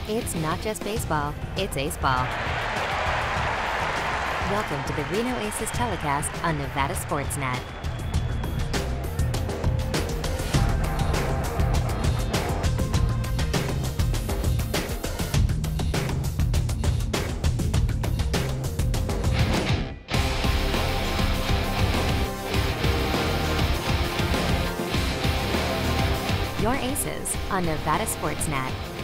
It's not just baseball, it's ace ball. Welcome to the Reno Aces telecast on Nevada Sportsnet. Your Aces on Nevada Sportsnet.